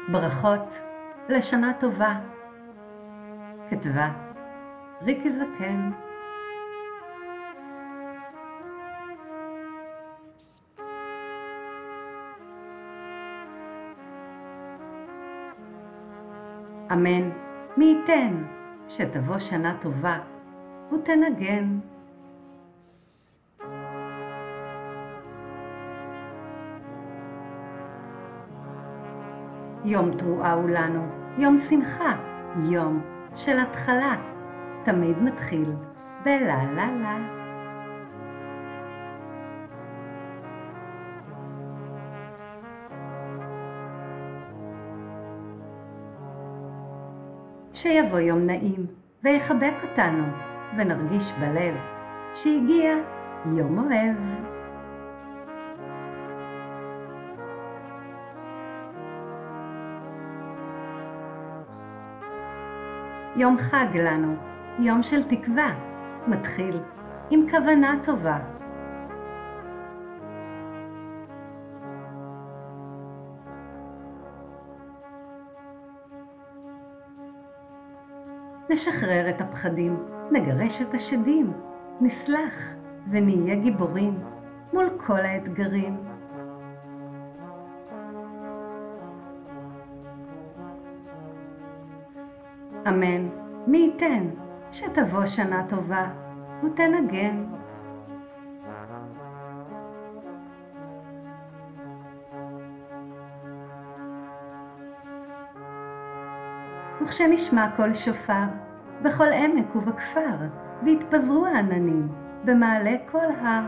ברכות לשנה טובה. כתבה ריקי זקן. אמן, מי ייתן שתבוא שנה טובה ותנגן. יום תרועה הוא לנו, יום שמחה, יום של התחלה, תמיד מתחיל בלה לה לה. שיבוא יום נעים ויחבק אותנו ונרגיש בלב שהגיע יום אוהב. יום חג לנו, יום של תקווה, מתחיל עם כוונה טובה. נשחרר את הפחדים, נגרש את השדים, נסלח ונהיה גיבורים מול כל האתגרים. אמן, מי ייתן שתבוא שנה טובה ותנגן. וכשנשמע קול שופר בכל עמק ובכפר, והתפזרו העננים במעלה כל הר.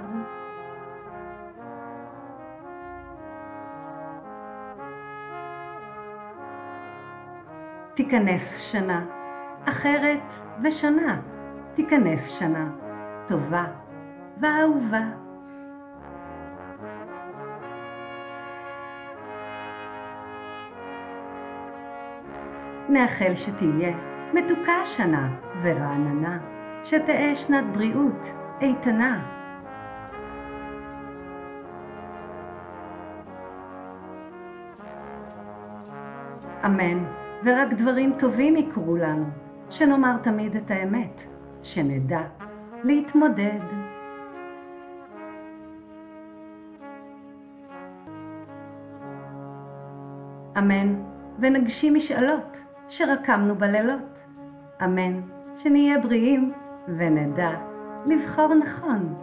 תיכנס שנה אחרת ושנה, תיכנס שנה טובה ואהובה. נאחל שתהיה מתוקה שנה ורעננה, שתהיה שנת בריאות איתנה. אמן, ורק דברים טובים יקרו לנו, שנאמר תמיד את האמת, שנדע להתמודד. אמן, ונגשים משאלות שרקמנו בלילות. אמן, שנהיה בריאים ונדע לבחור נכון.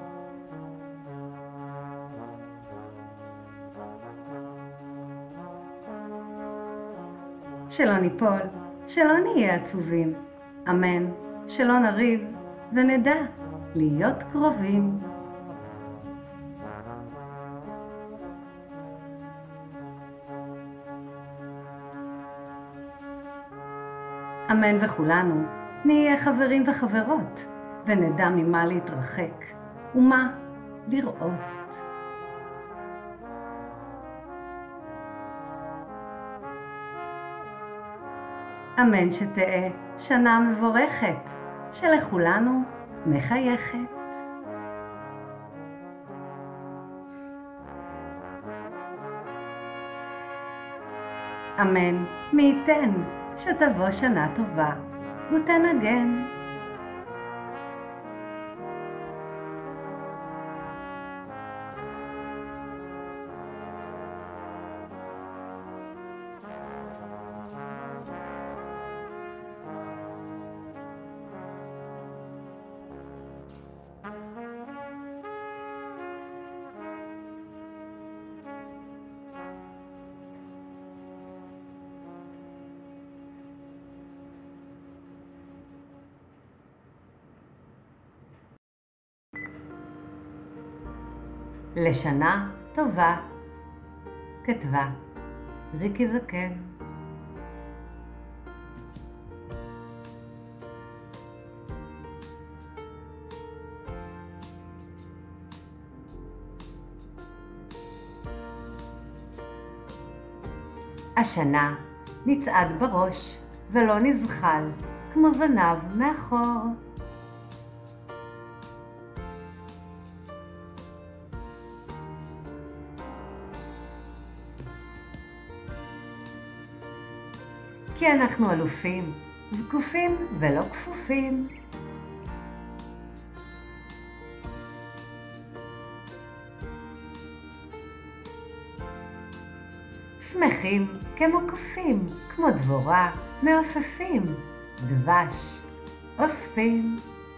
שלא ניפול, שלא נהיה עצובים. אמן, שלא נריב ונדע להיות קרובים. אמן, וכולנו נהיה חברים וחברות ונדע ממה להתרחק ומה לראות. אמן, שתהיה שנה מבורכת שלכולנו מחייכת. אמן, מי ייתן שתבוא שנה טובה ותנגן. לשנה טובה. כתבה ריקי זקן. השנה נצעד בראש ולא נזחל כמו זנב מאחור. כי אנחנו אלופים, זקופים ולא כפופים. שמחים כמו קופים, כמו דבורה, מעופפים, דבש, אוספים.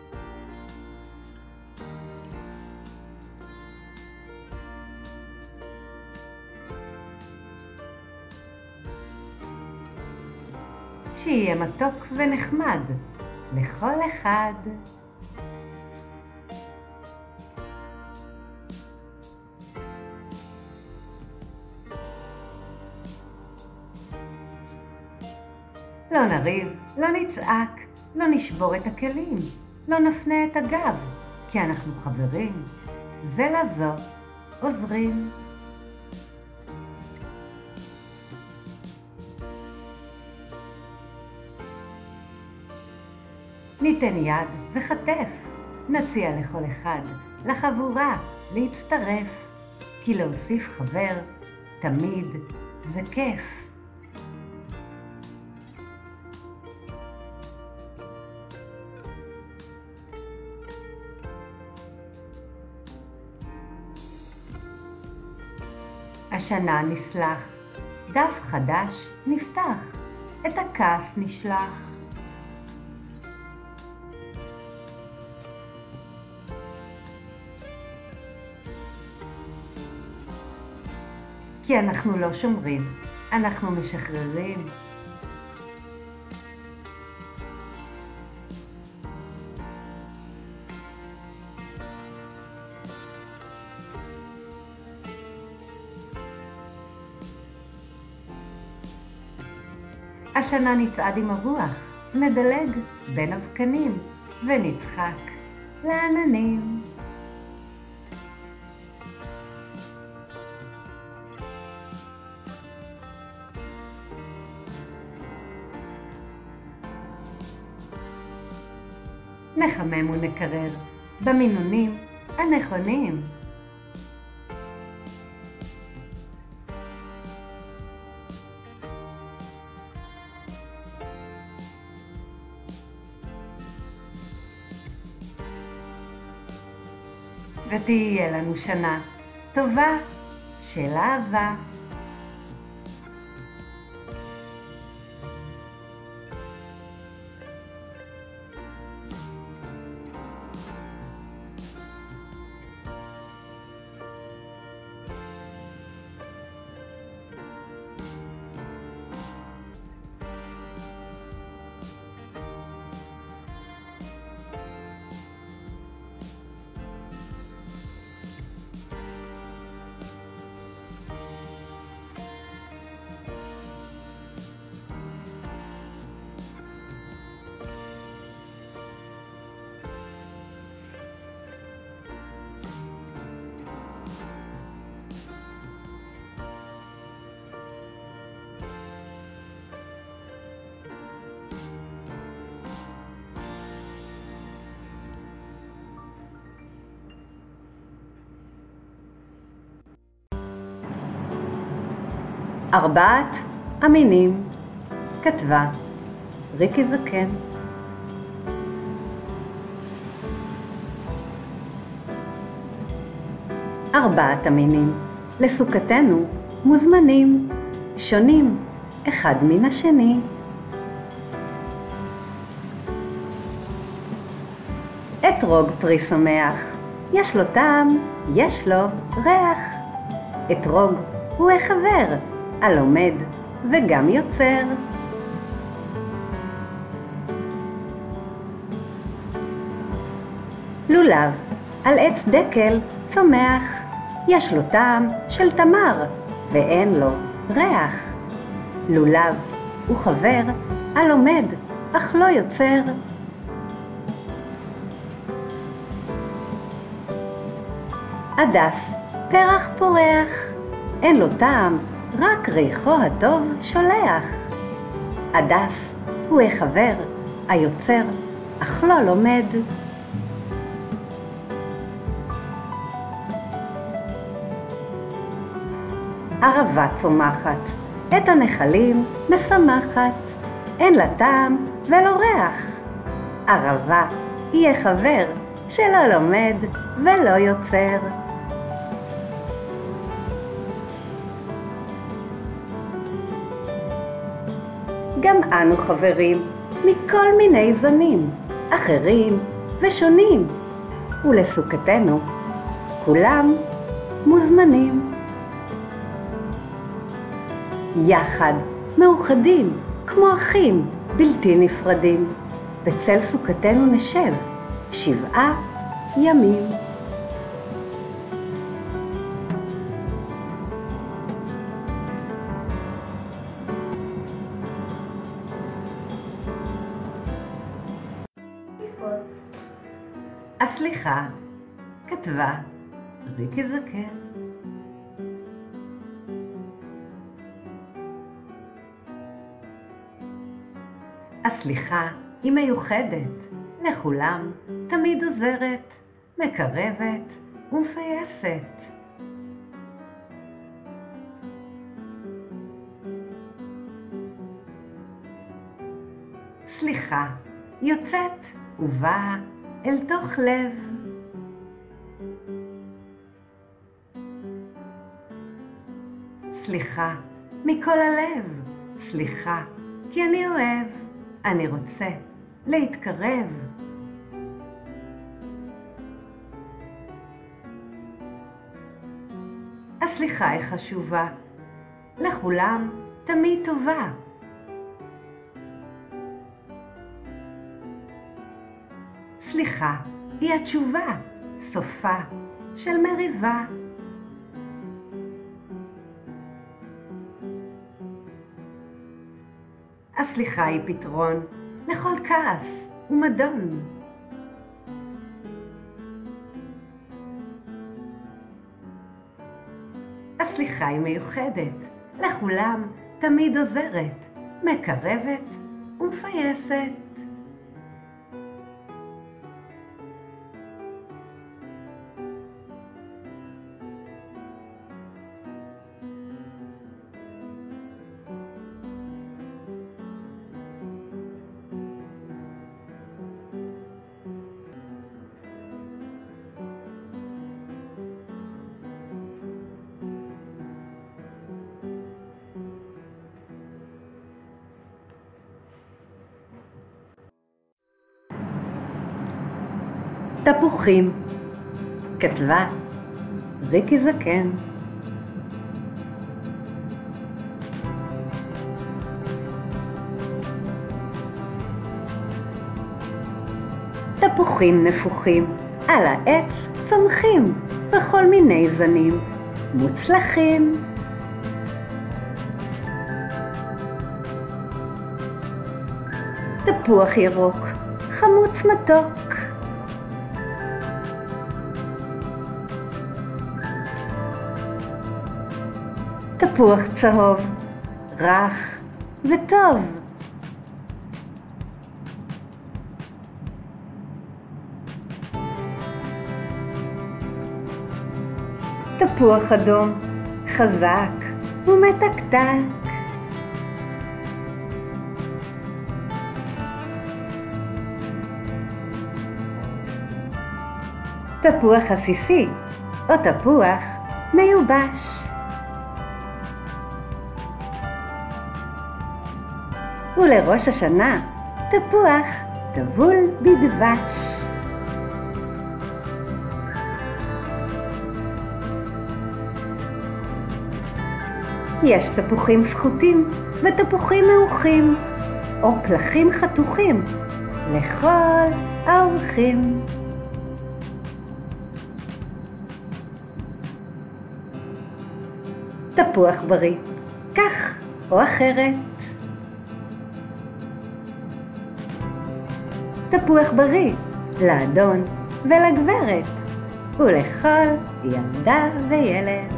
שיהיה מתוק ונחמד לכל אחד. לא נריב, לא נצעק, לא נשבור את הכלים, לא נפנה את הגב, כי אנחנו חברים, ולזו עוזרים. ניתן יד וחטף, נציע לכל אחד, לחבורה, להצטרף, כי להוסיף חבר, תמיד זה כיף. השנה נסלח, דף חדש נפתח, את הכעס נשלח. כי אנחנו לא שומרים, אנחנו משחררים. השנה נצעד עם הרוח, נדלג בין אבקנים ונצחק לעננים. נחמם ונקרר במינונים הנכונים. ותהיה לנו שנה טובה של אהבה. ארבעת המינים, כתבה ריקי זקן. ארבעת המינים לסוכתנו מוזמנים, שונים אחד מן השני. אתרוג פרי שמח, יש לו טעם, יש לו ריח. אתרוג הוא החבר, הלומד וגם יוצר. לולב על עץ דקל צומח, יש לו טעם של תמר ואין לו ריח. לולב הוא חבר, הלומד אך לא יוצר. הדס פרח פורח, אין לו טעם, רק ריחו הטוב שולח. הדס הוא החבר, היוצר, אך לא לומד. ערבה צומחת, את הנחלים משמחת, אין לה טעם ולא ריח. ערבה יהיה חבר שלא לומד ולא יוצר. גם אנו חברים מכל מיני זנים, אחרים ושונים, ולסוכתנו כולם מוזמנים. יחד מאוחדים כמו אחים בלתי נפרדים, בצל סוכתנו נשב 7 ימים. הסליחה כתבה ריקי זקן. הסליחה היא מיוחדת, לכולם תמיד עוזרת, מקרבת ומפייסת. סליחה יוצאת ובאה אל תוך לב. סליחה מכל הלב, סליחה כי אני אוהב, אני רוצה להתקרב. הסליחה היא חשובה, לכולם תמיד טובה. סליחה היא התשובה, סופה של מריבה. הסליחה היא פתרון לכל כעס ומדון. הסליחה היא מיוחדת, לכולם תמיד עוזרת, מקרבת ומפייסת. תפוחים כתבה ריקי זקן. תפוחים נפוחים על העץ צומחים בכל מיני זנים מוצלחים. תפוח ירוק חמוץ מתוק, תפוח צהוב רך וטוב, תפוח אדום חזק ומתקתק, תפוח עסיסי או תפוח מיובש, ולראש השנה תפוח טבול בדבש. יש תפוחים סחוטים ותפוחים מעוכים, או פלחים חתוכים לכל האורחים. תפוח בריא, כך או אחרת. תפוח בריא לאדון ולגברת ולכל ילדה וילד.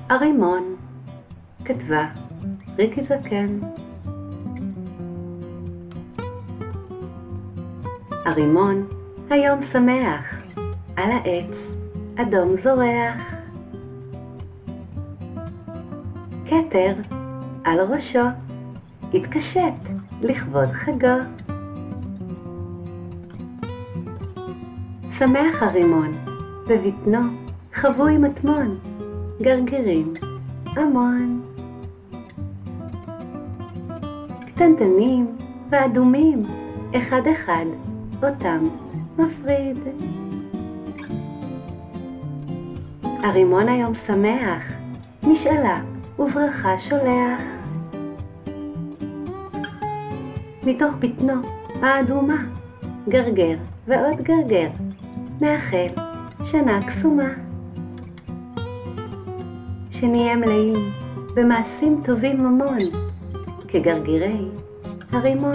הרימון, כתבה ריקי זקן. הרימון היום שמח, על העץ אדום זורח. כתר על ראשו התקשט לכבוד חגו. שמח הרימון, בבטנו חבוי מטמון, גרגירים המון. קטנטנים ואדומים, אחד אחד אותם מפריד. הרימון היום שמח, משאלה וברכה שולח. מתוך בטנו האדומה, גרגר ועוד גרגר, מאחל שנה קסומה. שנהיה מלאים במעשים טובים ממון, כגרגירי הרימון.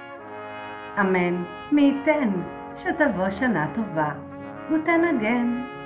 אמן, מי ייתן שתבוא שנה טובה ותנגן